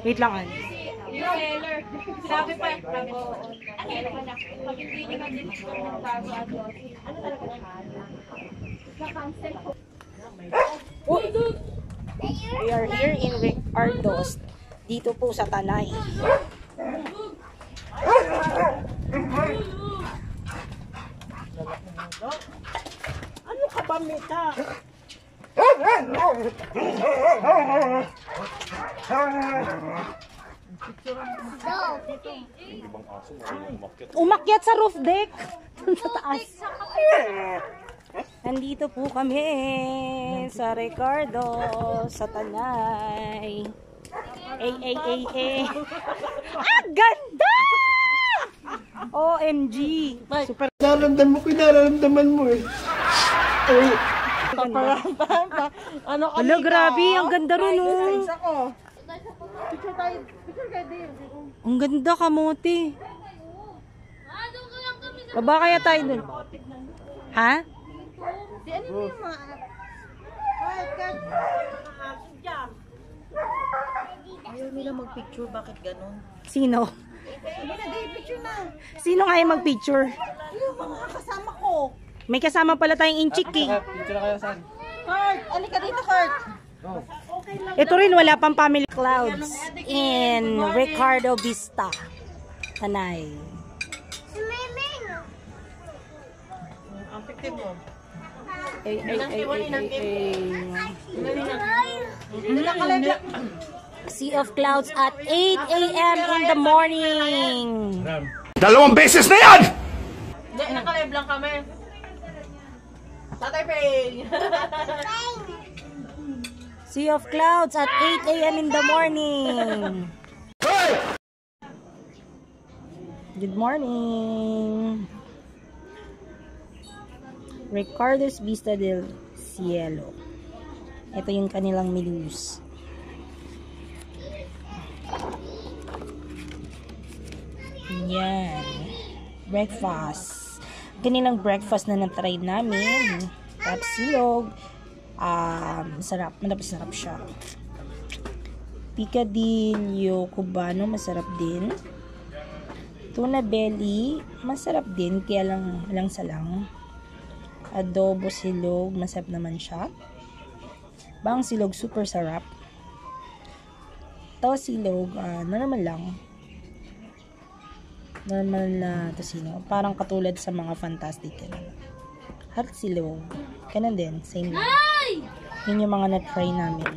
Wait lang, An. Yung seller. Sabi pa, sabi ko, pag hindi nyo mag-dito ng bago ano talaga na-cancel ko. We are here in Ricardo's. Dito po sa Tanay. Ano ka ba, Mita? Umakyat sa roof deck. Sa taas. Nandito po kami sa Ricardo, sa Tanay. Ay. Ah, ganda! OMG. Super. Nararamdaman mo eh. Ano, grabe, ang ganda rin oh. Picture kayo din. Ang ganda, kamote. Baba kaya tayo dun. Ha? Di ano yung mga... Ayaw nila magpicture, bakit ganun? Sino? Picture na. Sino nga yung mag-picture? Yung mga kasama ko. May kasama pala tayong inchik eh. Picture na kayo saan? Kurt, alika dito, Kurt. Ito rin, wala pang family clouds in Ricardo Vista, Tanay. Ang picture mo. Ay. Sea of clouds at 8 a.m. in the morning. 2 beses na yan! Hindi, nakalive lang kami. Tatay Peng! Sea of clouds at 8 a.m. in the morning. Good morning. Ricardo's Vista del Cielo. Ito yung kanilang menus. Yan. Breakfast. Kanilang breakfast na na-try namin. Tapsilog. Sarap. Sarap siya. Picadillo Cubano. Masarap din. Tuna belly. Masarap din. Kaya lang salang. Adobo silog. Masarap naman siya. Bang silog. Super sarap. Ito silog. Normal lang. Normal na tosino. Parang katulad sa mga fantastic. Heart silog. Kanan din. Same lang. Yun yung mga na-try namin.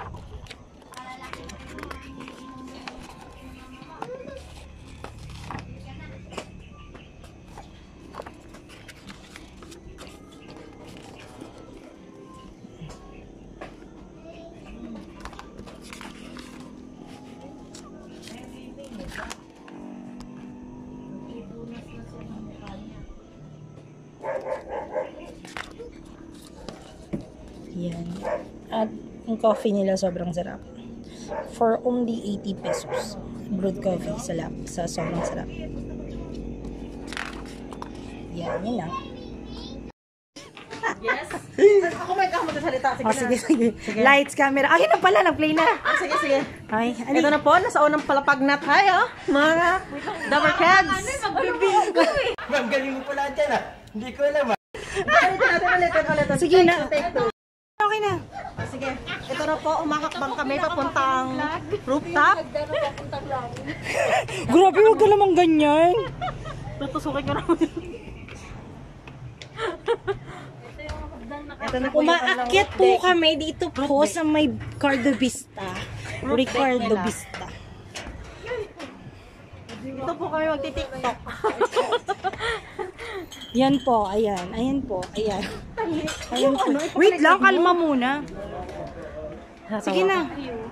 Yan. At yung coffee nila sobrang sarap. For only 80 pesos. Brewed coffee. Sa sobrang sarap. Yan. Yan lang. Yes? Ako may salita. Sige. Lights, camera. Ay, na pala. Nag-play na. Sige. Ay, Ito na po. Nasa unang palapag na tayo. Mga Dapper Cats. Ma'am, galing mo pala dyan ah. Hindi ko alam ah. Ulit. sige na. Okay na. Sige. Ito na po. Umakakbang kami papuntang rooftop. Grabe, huwag ka namang ganyan. Tutusukin ko naman. Umaakyat po kami dito po sa may Ricardo Vista. Ricardo Vista. Ito po kami magti-tiktok. Yan po, ayan. Ayan po, ayan. Ayan po. Wait lang, kalma muna. Sige na.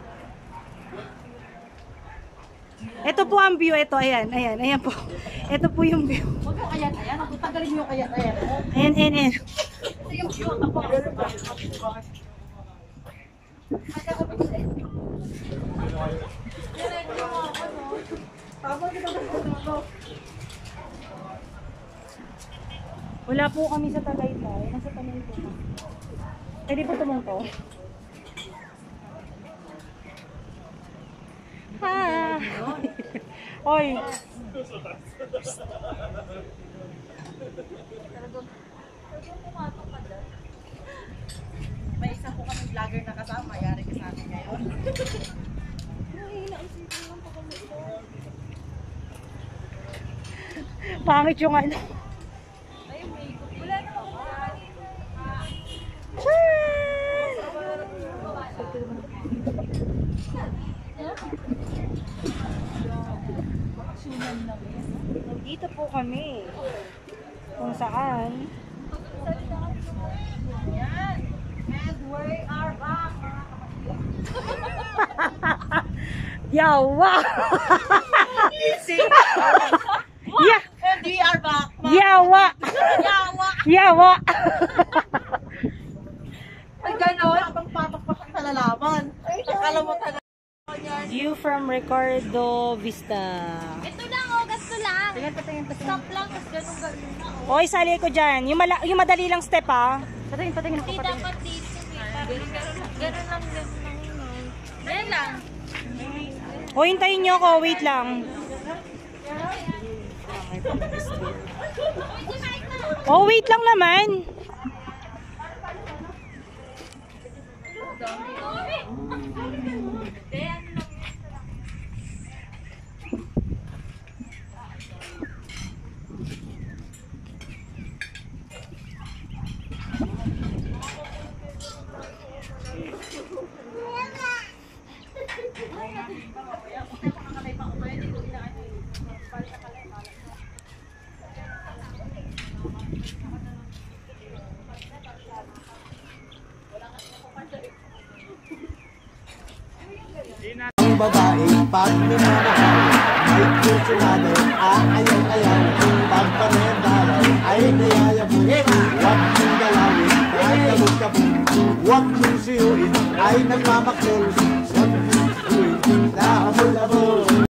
Ito po ang view, ito, ayan, ayan po. Ito po yung view. Huwag mo ayan. Tagalin yung ayan. Ayan. Yung view ang tapos. Wala po kami sa Tagaytay. Nasa Tanay po. Pwede po tumunto. Hi! Oy. May isa po kami vlogger na kasama, yari ka sa akin ngayon. Pangit yung ano. Wala na ako. Dito po kami. Kung saan. And we are back. Yawa! Easy. Yeah! And we are back. Yawa! Yawa. Yawa! Ay, gano'n. Habang papakpakan sa lalaman. Akala mo talaga. View from Ricardo Vista. Ito lang, oh, ganito lang. Stop lang, tapos ganun lang. Oy, sali ko dyan. Yung madali lang step, ha? Hindi dapat dito. Ganun lang. Ganun lang. O, hintayin nyo ako. Wait lang. Oh, wait lang naman. Ang babae, pag minamahal, ay kursunado, ayaw-ayaw, pagpanendalaw, ay niyayabo, huwag mong galawin, kahit kabog-kabog, huwag mong siyuin, ay nagmamaklol,